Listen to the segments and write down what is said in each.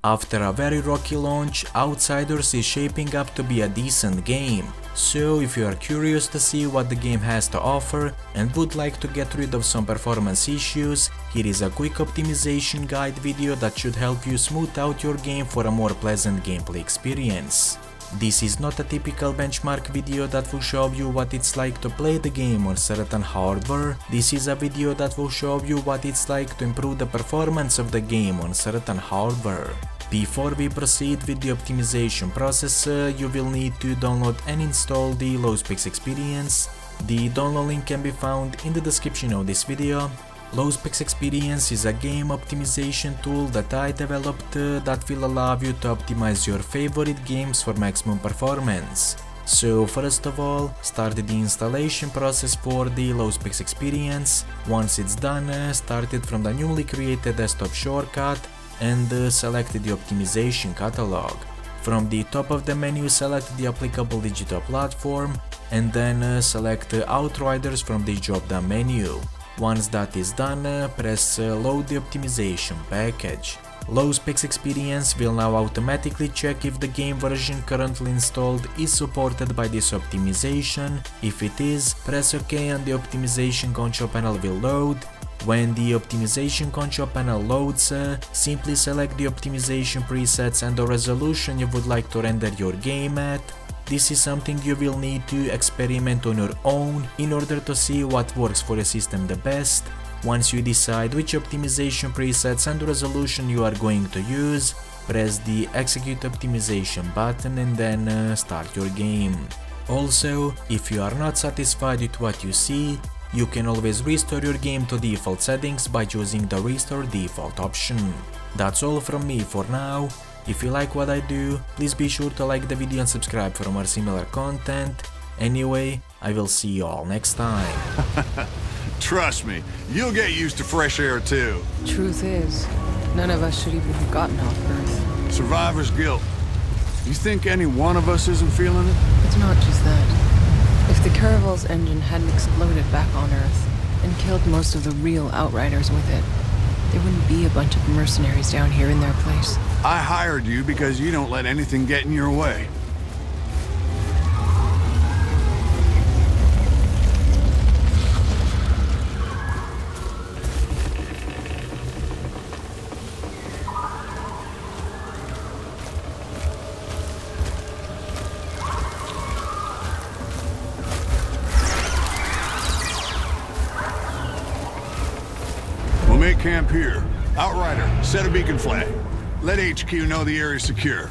After a very rocky launch, Outriders is shaping up to be a decent game. So if you are curious to see what the game has to offer and would like to get rid of some performance issues, here is a quick optimization guide video that should help you smooth out your game for a more pleasant gameplay experience. This is not a typical benchmark video that will show you what it's like to play the game on certain hardware. This is a video that will show you what it's like to improve the performance of the game on certain hardware. Before we proceed with the optimization process, you will need to download and install the LowSpecs Experience. The download link can be found in the description of this video. LowSpecs Experience is a game optimization tool that I developed that will allow you to optimize your favorite games for maximum performance. So first of all, start the installation process for the LowSpecs Experience. Once it's done, start it from the newly created desktop shortcut and select the optimization catalog. From the top of the menu, select the applicable digital platform and then select Outriders from the drop-down menu. Once that is done, press load the optimization package. LowSpecs Experience will now automatically check if the game version currently installed is supported by this optimization. If it is, press OK and the optimization control panel will load. When the optimization control panel loads, simply select the optimization presets and the resolution you would like to render your game at. This is something you will need to experiment on your own in order to see what works for your system the best. Once you decide which optimization presets and resolution you are going to use, press the execute optimization button and then start your game. Also, if you are not satisfied with what you see, you can always restore your game to default settings by choosing the restore default option. That's all from me for now. If you like what I do, please be sure to like the video and subscribe for more similar content. Anyway, I will see you all next time. Trust me, you'll get used to fresh air too. Truth is, none of us should even have gotten off Earth. Survivor's guilt. You think any one of us isn't feeling it? It's not just that. If the Caravel's engine hadn't exploded back on Earth and killed most of the real Outriders with it, there wouldn't be a bunch of mercenaries down here in their place. I hired you because you don't let anything get in your way. We'll make camp here. Outrider, set a beacon flag. Let HQ know the area's secure.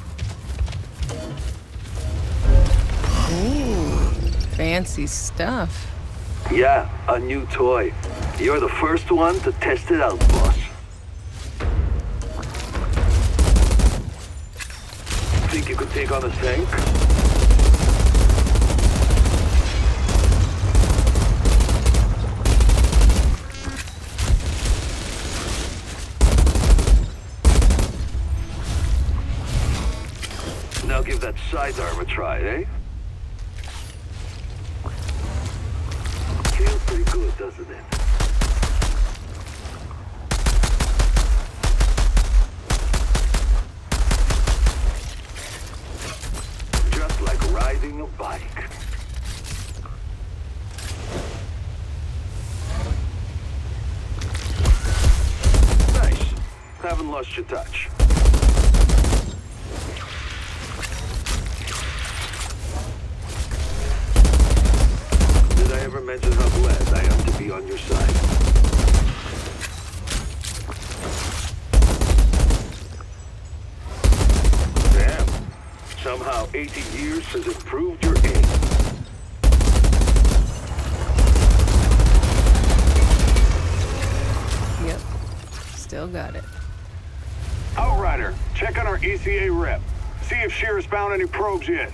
Ooh, fancy stuff. Yeah, a new toy. You're the first one to test it out, boss. Think you could take on a tank? Now give that sidearm a try, eh? Feels pretty good, doesn't it? Just like riding a bike. Nice. Haven't lost your touch. Never mention how glad I am to be on your side. Damn. Somehow 80 years has improved your aim. Yep, still got it. Outrider, check on our ECA rep. See if Shear's found any probes yet.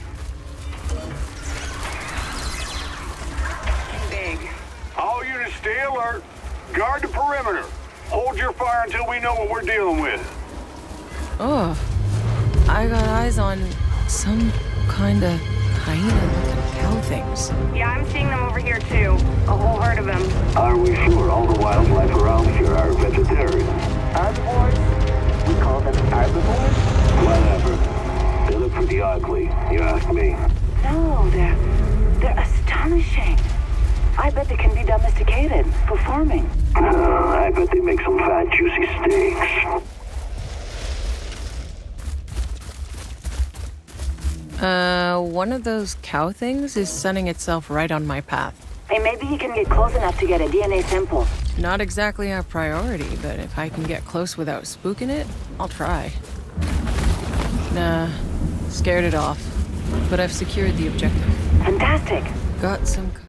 All units stay alert. Guard the perimeter. Hold your fire until we know what we're dealing with. Oh, I got eyes on some kind of hyena-looking cow things. Yeah, I'm seeing them over here too. A whole herd of them. Are we sure all the wildlife around here are vegetarian? Herbivores? We call them as herbivores? Whatever. They look pretty ugly, you ask me. No, they're astonishing. I bet they can be domesticated for farming. I bet they make some fat, juicy steaks. One of those cow things is sunning itself right on my path. Hey, maybe you can get close enough to get a DNA sample. Not exactly a priority, but if I can get close without spooking it, I'll try. Nah, scared it off. But I've secured the objective. Fantastic. Got some